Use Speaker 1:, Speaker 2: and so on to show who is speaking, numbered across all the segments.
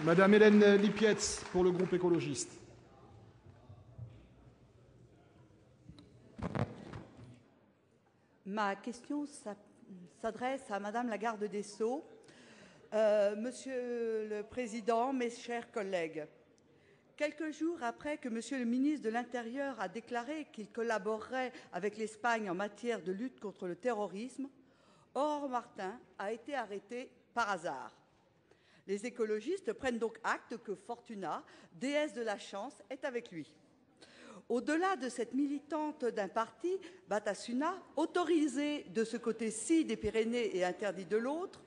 Speaker 1: Madame Hélène Lipietz, pour le groupe écologiste.
Speaker 2: Ma question s'adresse à Madame la garde des Sceaux. Monsieur le Président, mes chers collègues, quelques jours après que Monsieur le ministre de l'Intérieur a déclaré qu'il collaborerait avec l'Espagne en matière de lutte contre le terrorisme, Aurore Martin a été arrêtée par hasard. Les écologistes prennent donc acte que Fortuna, déesse de la chance, est avec lui. Au-delà de cette militante d'un parti, Batasuna, autorisée de ce côté-ci des Pyrénées et interdite de l'autre,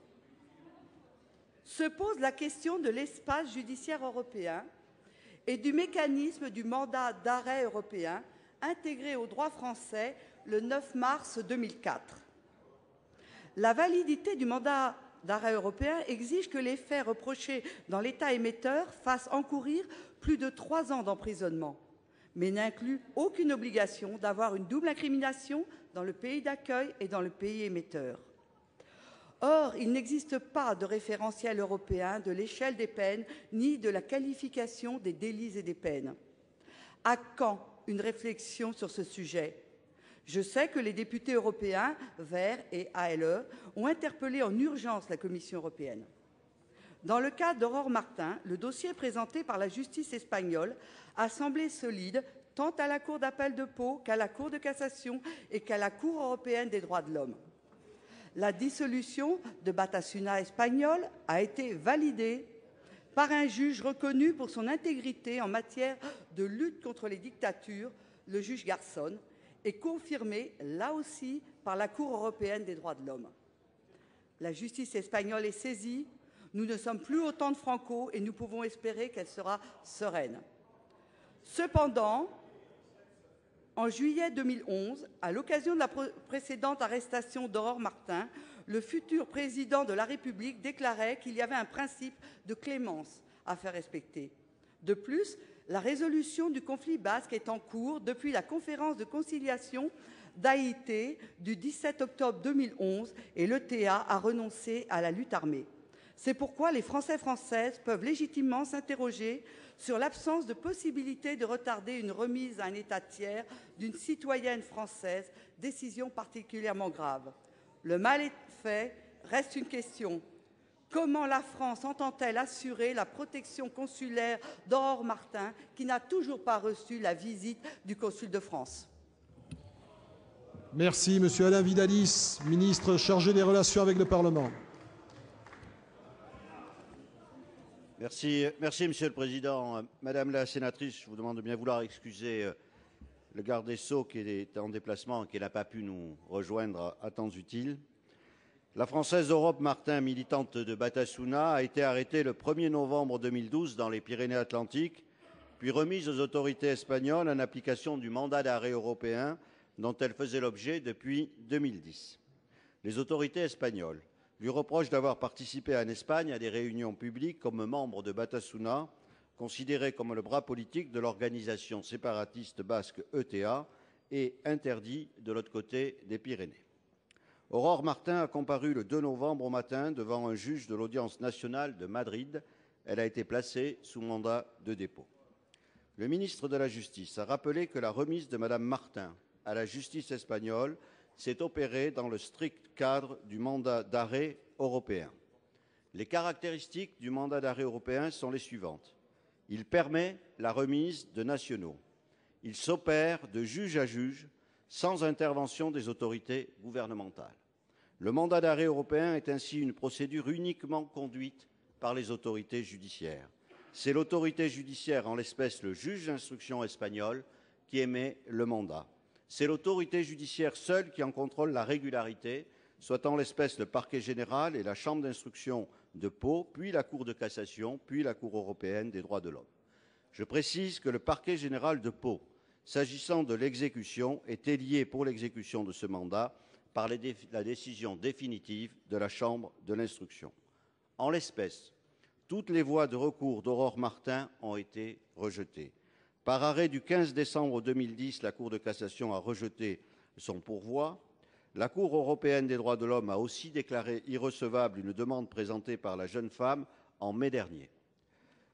Speaker 2: se pose la question de l'espace judiciaire européen et du mécanisme du mandat d'arrêt européen intégré au droit français le 9 mars 2004. La validité du mandat d'arrêt européen exige que les faits reprochés dans l'État émetteur fassent encourir plus de 3 ans d'emprisonnement, mais n'inclut aucune obligation d'avoir une double incrimination dans le pays d'accueil et dans le pays émetteur. Or, il n'existe pas de référentiel européen de l'échelle des peines ni de la qualification des délits et des peines. À quand une réflexion sur ce sujet ? Je sais que les députés européens, Verts et ALE, ont interpellé en urgence la Commission européenne. Dans le cas d'Aurore Martin, le dossier présenté par la justice espagnole a semblé solide tant à la Cour d'appel de Pau qu'à la Cour de cassation et qu'à la Cour européenne des droits de l'homme. La dissolution de Batasuna espagnole a été validée par un juge reconnu pour son intégrité en matière de lutte contre les dictatures, le juge Garzón, et confirmée, là aussi, par la Cour européenne des droits de l'homme. La justice espagnole est saisie, nous ne sommes plus au temps de Franco et nous pouvons espérer qu'elle sera sereine. Cependant, en juillet 2011, à l'occasion de la précédente arrestation d'Aurore Martin, le futur président de la République déclarait qu'il y avait un principe de clémence à faire respecter. De plus, la résolution du conflit basque est en cours depuis la conférence de conciliation d'Haïti du 17 octobre 2011 et l'ETA a renoncé à la lutte armée. C'est pourquoi les Françaises peuvent légitimement s'interroger sur l'absence de possibilité de retarder une remise à un État tiers d'une citoyenne française, décision particulièrement grave. Le mal est fait, reste une question. Comment la France entend-elle assurer la protection consulaire d'Aurore Martin, qui n'a toujours pas reçu la visite du consul de France?
Speaker 1: Merci, Monsieur Alain Vidalies, ministre chargé des Relations avec le Parlement.
Speaker 3: Merci, Monsieur le Président. Madame la sénatrice, je vous demande de bien vouloir excuser le garde des Sceaux qui est en déplacement et qui n'a pas pu nous rejoindre à temps utile. La Française Aurore Martin, militante de Batasuna, a été arrêtée le 1er novembre 2012 dans les Pyrénées-Atlantiques, puis remise aux autorités espagnoles en application du mandat d'arrêt européen dont elle faisait l'objet depuis 2010. Les autorités espagnoles lui reprochent d'avoir participé en Espagne à des réunions publiques comme membre de Batasuna, considéré comme le bras politique de l'organisation séparatiste basque ETA et interdit de l'autre côté des Pyrénées. Aurore Martin a comparu le 2 novembre au matin devant un juge de l'audience nationale de Madrid. Elle a été placée sous mandat de dépôt. Le ministre de la Justice a rappelé que la remise de Mme Martin à la justice espagnole s'est opérée dans le strict cadre du mandat d'arrêt européen. Les caractéristiques du mandat d'arrêt européen sont les suivantes. Il permet la remise de nationaux. Il s'opère de juge à juge sans intervention des autorités gouvernementales. Le mandat d'arrêt européen est ainsi une procédure uniquement conduite par les autorités judiciaires. C'est l'autorité judiciaire, en l'espèce le juge d'instruction espagnol, qui émet le mandat. C'est l'autorité judiciaire seule qui en contrôle la régularité, soit en l'espèce le parquet général et la chambre d'instruction de Pau, puis la Cour de cassation, puis la Cour européenne des droits de l'homme. Je précise que le parquet général de Pau, s'agissant de l'exécution, était lié pour l'exécution de ce mandat par la décision définitive de la Chambre de l'instruction. En l'espèce, toutes les voies de recours d'Aurore Martin ont été rejetées. Par arrêt du 15 décembre 2010, la Cour de cassation a rejeté son pourvoi. La Cour européenne des droits de l'homme a aussi déclaré irrecevable une demande présentée par la jeune femme en mai dernier.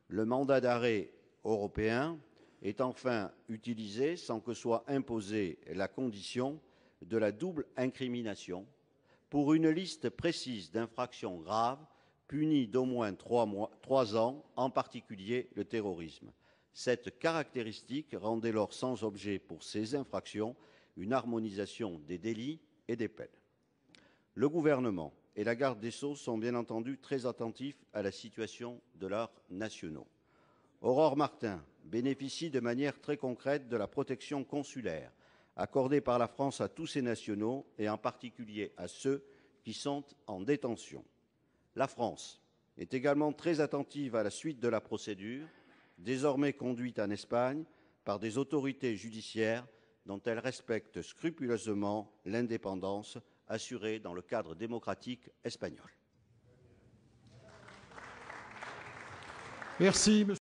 Speaker 3: Le mandat d'arrêt européen est enfin utilisé sans que soit imposée la condition de la double incrimination pour une liste précise d'infractions graves punies d'au moins 3 ans, en particulier le terrorisme. Cette caractéristique rend dès lors sans objet pour ces infractions une harmonisation des délits et des peines. Le gouvernement et la garde des Sceaux sont bien entendu très attentifs à la situation de leurs nationaux. Aurore Martin bénéficie de manière très concrète de la protection consulaire accordée par la France à tous ses nationaux et en particulier à ceux qui sont en détention. La France est également très attentive à la suite de la procédure, désormais conduite en Espagne par des autorités judiciaires dont elle respecte scrupuleusement l'indépendance assurée dans le cadre démocratique espagnol.
Speaker 1: Merci,